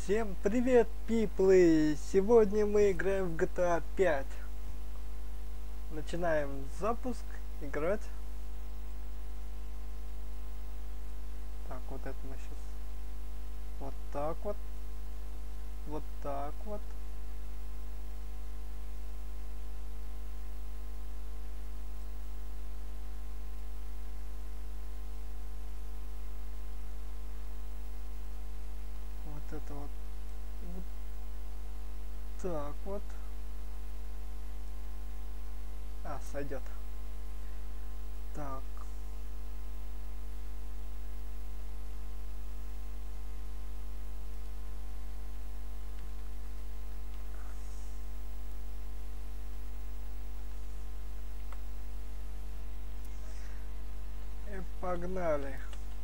Всем привет, пиплы! Сегодня мы играем в GTA 5. Начинаем запуск, играть. Так, вот это мы сейчас. Вот так вот. Вот так вот. Вот это вот. Вот так вот. А, сойдет. Так. И погнали.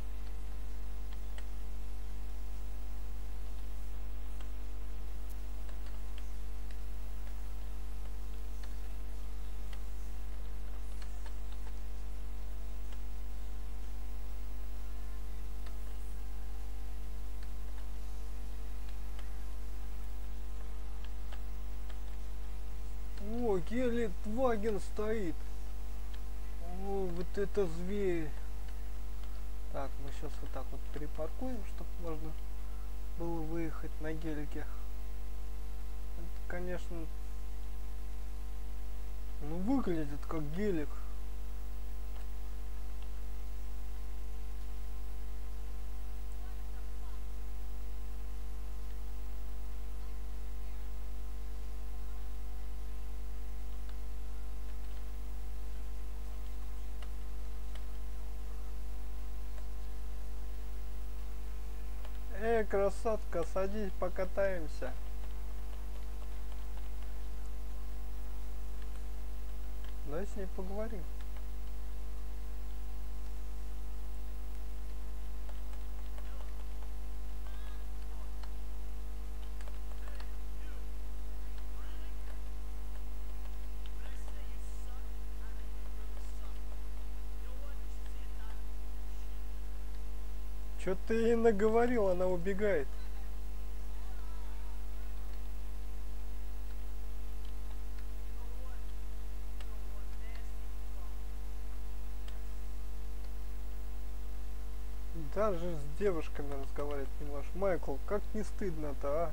О, Гелендваген стоит. О, вот это зверь. Так, мы сейчас вот так вот припаркуем, чтобы можно было выехать на гелике. Это, конечно, ну выглядит как гелик. Красотка, садись, покатаемся. Давай с ней поговорим. Чё ты ей наговорил, она убегает. Даже с девушками разговаривать не можешь. Майкл, как не стыдно-то, а?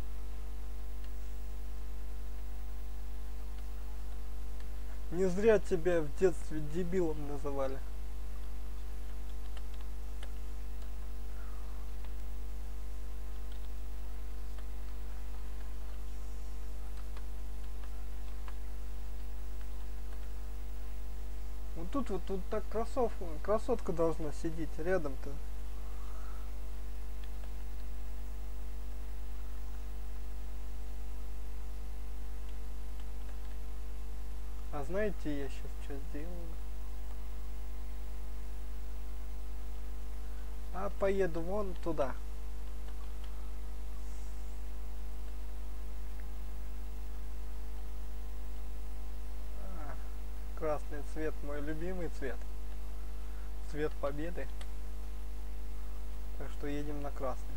Не зря тебя в детстве дебилом называли. Вот тут вот так красотка должна сидеть рядом-то. А знаете, я сейчас что сделаю? А поеду вон туда. А, красный цвет, мой любимый цвет. Цвет победы. Так что едем на красный.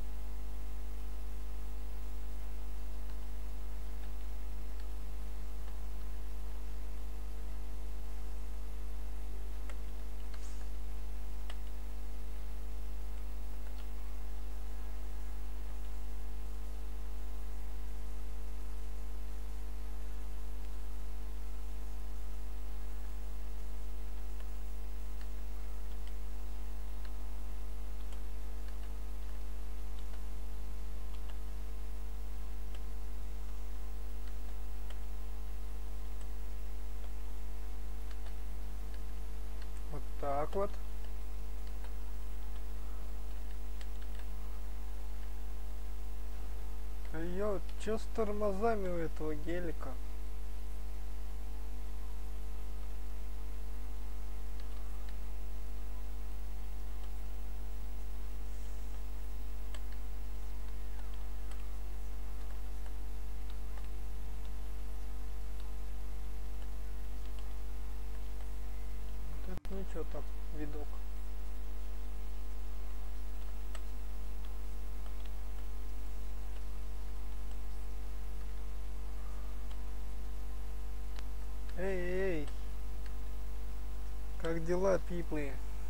Вот так вот. Ё, чё с тормозами у этого гелика? Вот это ничего так, видок. Как дела, пиплы?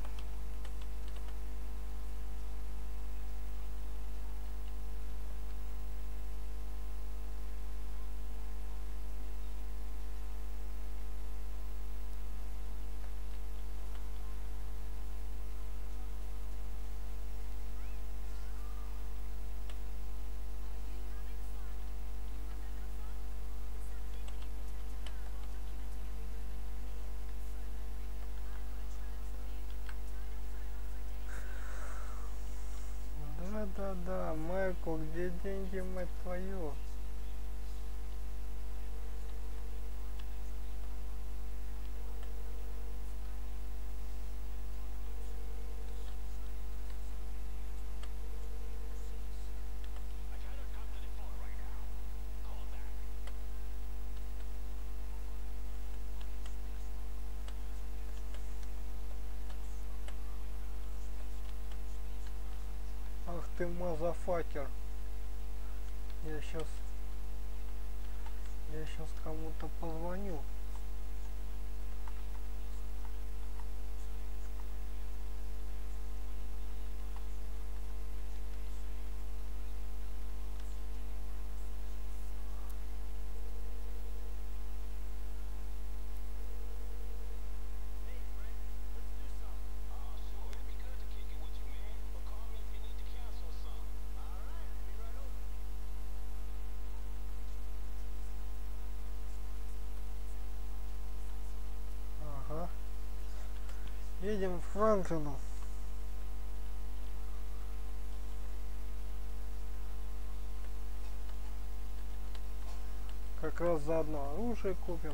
Да-да-да, Майкл, где деньги, мать твою? Ах ты мазафакер. Я сейчас, я сейчас кому-то позвоню. Ага. Едем в Франклину. Как раз заодно оружие купим.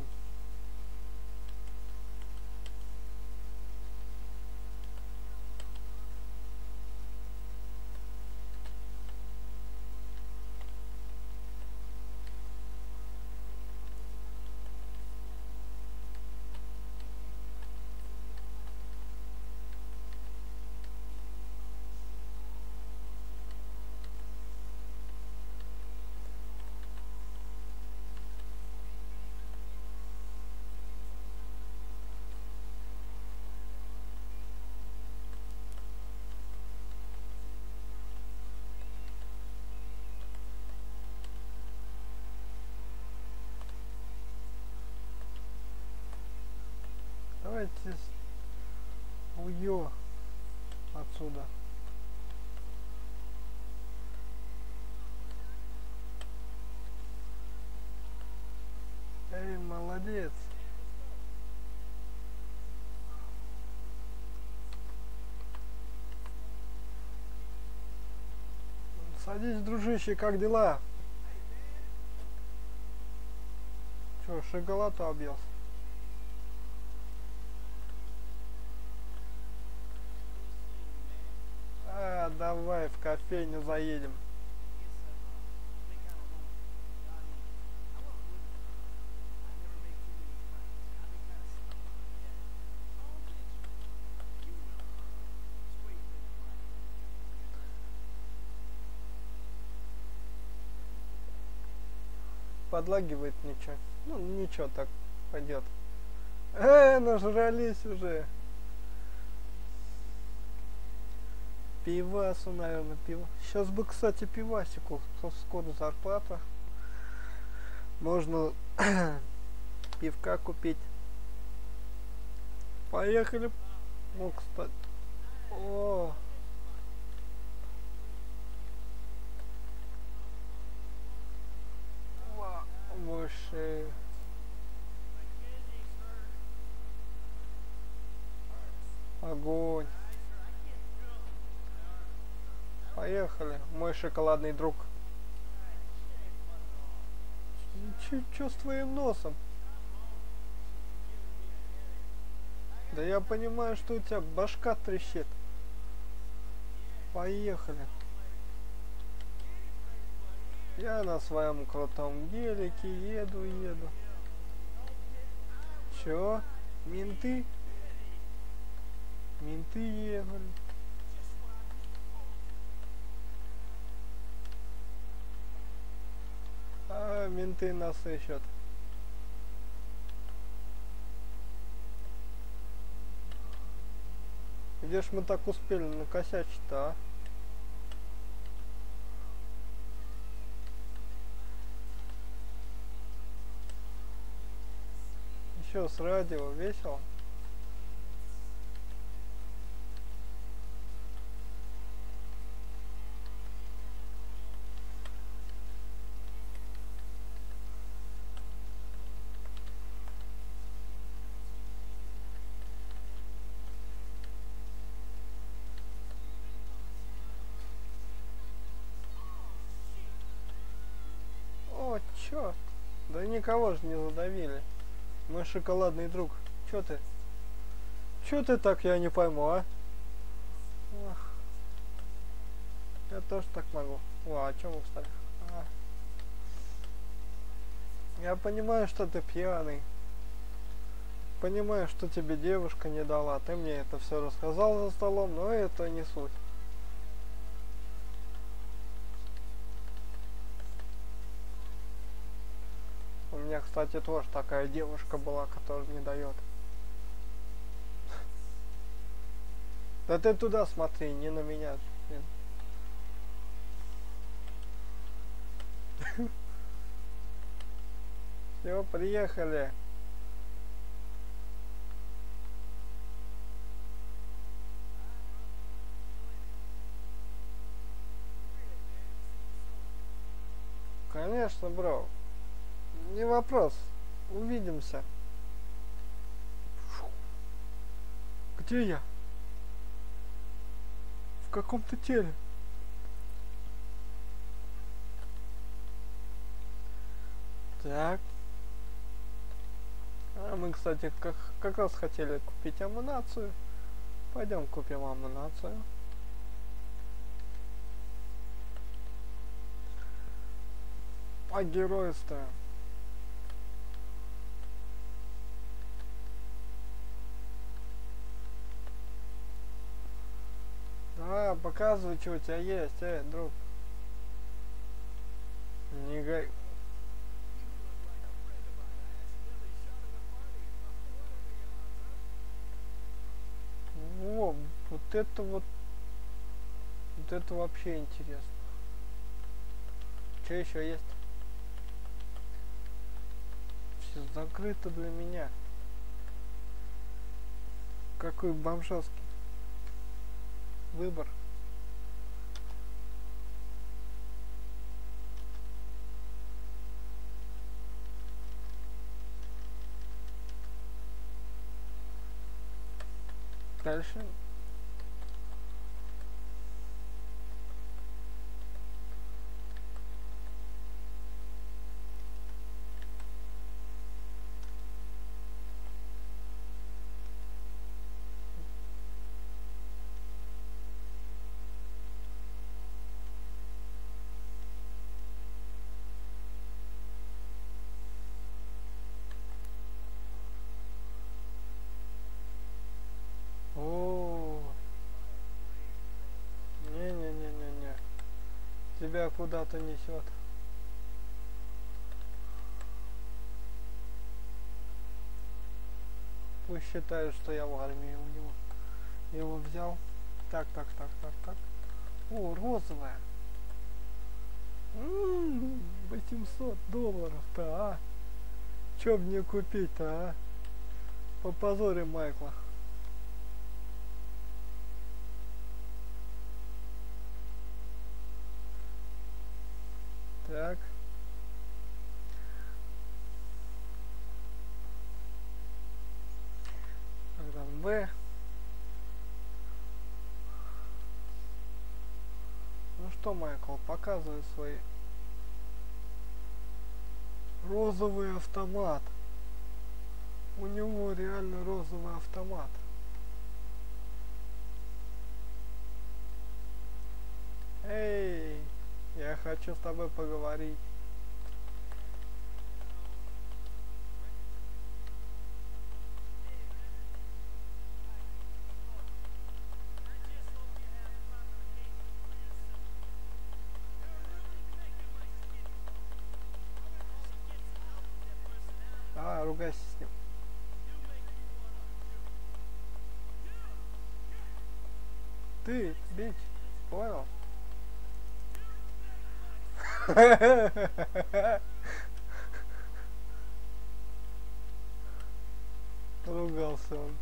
Давайте уйдем отсюда. Эй, молодец. Садись, дружище, как дела? Чё, шоколад объелся? А, давай в кофейню заедем. Подлагивает ничего. Ну, ничего, так пойдет. Нажрались уже. Пивасу, наверное, пиво. Сейчас бы, кстати, пивасику. Скоро зарплата. Можно пивка купить. Поехали. Ну, кстати. О. Больше. Огонь. Поехали, мой шоколадный друг. Чё с твоим носом? Да я понимаю, что у тебя башка трещит. Поехали. Я на своем крутом гелике еду. Чё? Менты? Менты ехали. А, менты нас ищут. Где ж мы так успели накосячить-то, а? Еще с радио весело. О, черт. Да никого же не задавили. Мой шоколадный друг. Чё ты? Чё ты так, я не пойму, а? Ах, я тоже так могу. О, а чё мы встали? А. Я понимаю, что ты пьяный. Понимаю, что тебе девушка не дала. Ты мне это все рассказал за столом, но это не суть. У меня, кстати, тоже такая девушка была, которая не дает. Да ты туда смотри, не на меня. Все, приехали. Конечно, бро. Не вопрос. Увидимся. Где я? В каком-то теле. Так. А мы, кстати, как раз хотели купить амунацию. Пойдем купим амунацию. Погеройствуем. Давай, показывай, что у тебя есть, друг. Не гай. О, вот это вот. Вот это вообще интересно. Что еще есть? Все закрыто для меня. Какой бомжовский выбор. Дальше. О, не-не-не-не-не. Тебя куда-то несет. Пусть считают, что я в армии у него. Его взял. Так. О, розовая. $800-то, а? Чё мне купить-то, а? Попозорим Майкла. Так. Программ Б. Ну что, Майкл, показывай свой розовый автомат. У него реально розовый автомат. Эй, я хочу с тобой поговорить. Давай, ругайся с ним. бить. Понял? Ругался он.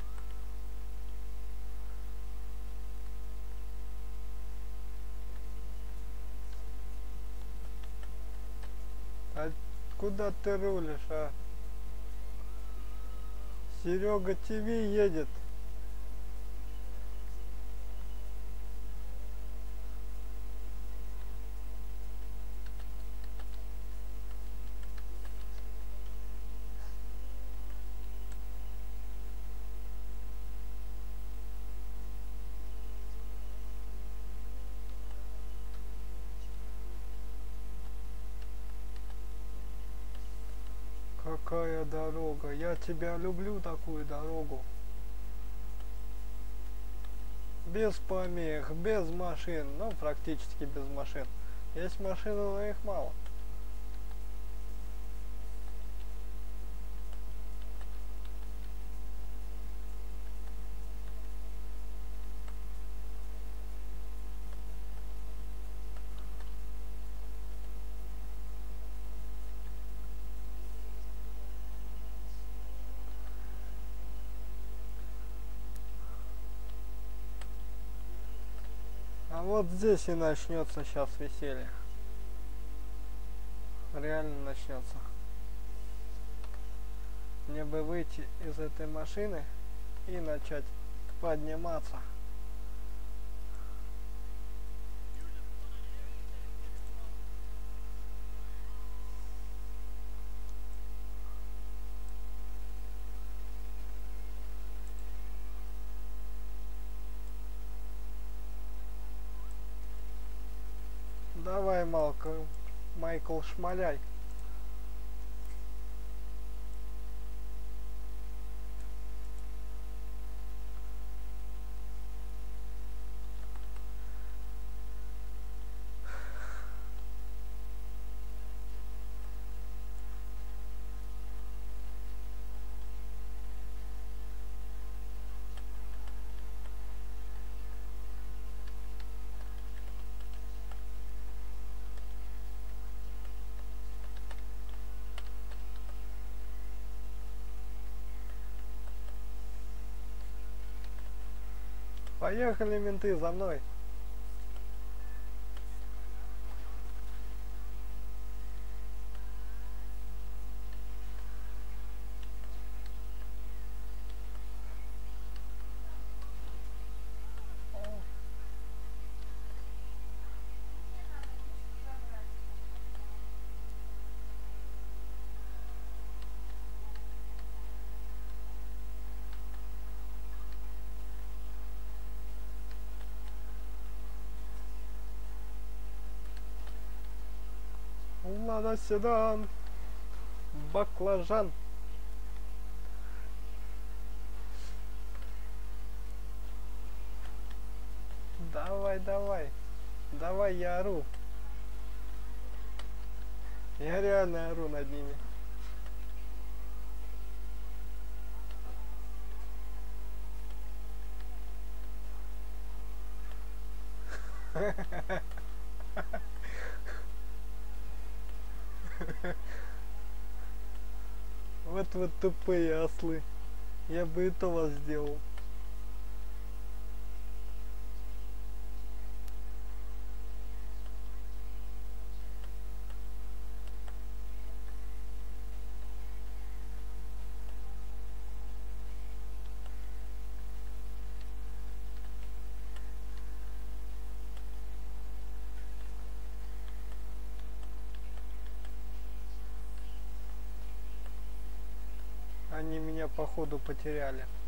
А куда ты рулишь, а? Серега ТВ едет. Какая дорога? Я тебя люблю, такую дорогу. Без помех, без машин, ну практически без машин. Есть машины, но их мало. А вот здесь и начнется сейчас веселье. Реально начнется. Мне бы выйти из этой машины и начать подниматься. Давай, Майкл, шмаляй. Поехали, менты, за мной. Лада седан, баклажан. Давай, давай. Давай, я ору. Я реально ору над ними. Вот тупые ослы. Я бы и то вас сделал. Они меня походу потеряли.